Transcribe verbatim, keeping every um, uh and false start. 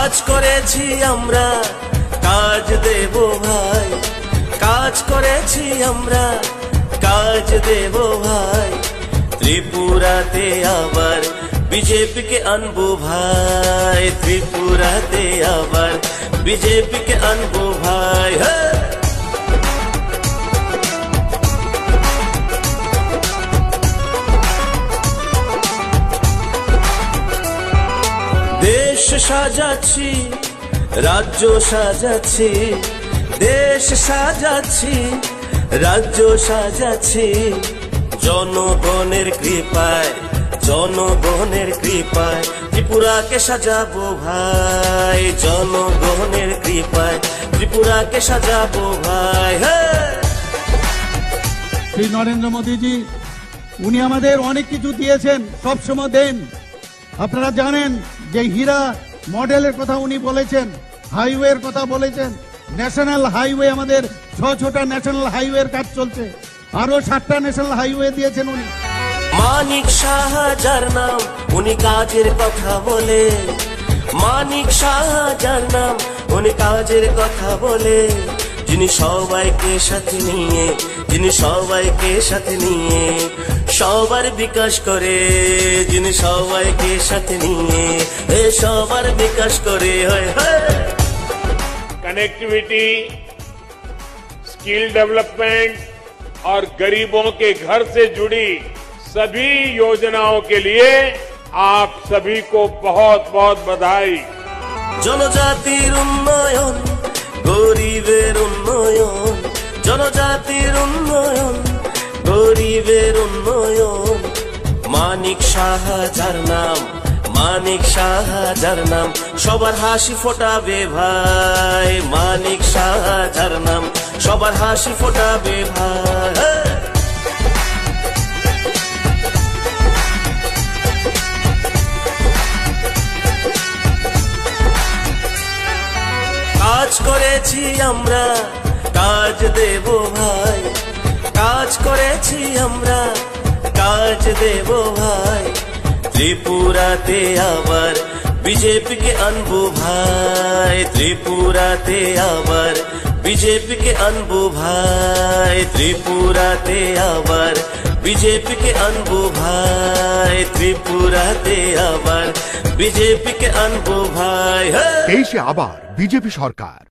কাজ করেছি আমরা, কাজ দেব ভাই। কাজ করেছি আমরা, কাজ দেব ভাই। ত্রিপুরাতে আবার বিজেপিকে আনবো ভাই। ত্রিপুরাতে আবার বিজেপিকে আনবো ভাই। দেশ সাজাচ্ছি, রাজ্য সাজাচ্ছি, দেশ সাজাচ্ছি, রাজ্য সাজাচ্ছি। জনগণের কৃপায়, জনগণের কৃপায় ত্রিপুরাকে সাজাবো ভাই। জনগণের কৃপায় ত্রিপুরাকে সাজাবো ভাই। শ্রী নরেন্দ্র মোদীজি উনি আমাদের অনেক কিছু দিয়েছেন, সবসময় দেন। আপনারা জানেন যে হীরা মডেলের কথা উনি বলেছেন, হাইওয়ের কথা বলেছেন। ন্যাশনাল হাইওয়ে, আমাদের ছ ছটা ন্যাশনাল হাইওয়ের কাজ চলছে, আরো সাতটা ন্যাশনাল হাইওয়ে দিয়েছেন উনি। মানিক শাহ যার নাম, উনি কাজের কথা বলে। মানিক শাহ যার নাম, উনি কাজের কথা বলে। যিনি সবাইকে সাথে নিয়ে, যিনি সবাইকে সাথে নিয়ে সবার বিকাশ করে। যিনি সবাইকে সাথে নিয়ে এ সবার বিকাশ করে। হয় कनेक्टिविटी, स्किल डेवलपमेंट और गरीबों के घर से जुड़ी सभी योजनाओं के लिए आप सभी को बहुत बहुत बधाई। जनजातिर उन्नयन, गरीबेर उन्नयन। जनजातिर उन्नयन, गरीबेर उन्नयन। मानिक शाह যার নাম, মানিক শাহ যার নাম সবার হাসি ফোটাবে ভাই। মানিক শাহ যার নাম সবার হাসি ফোটাবে ভাই। কাজ করেছি আমরা, কাজ দেব ভাই। কাজ করেছি আমরা, কাজ দেব ভাই। ত্রিপুরাতে আবার বিজেপিকে আনবো ভাই। ত্রিপুরাতে আবার বিজেপিকে আনবো ভাই। ত্রিপুরাতে আবার বিজেপিকে আনবো ভাই। ত্রিপুরাতে আবার বিজেপিকে আনবো ভাই। দেশে আবার বিজেপি সরকার।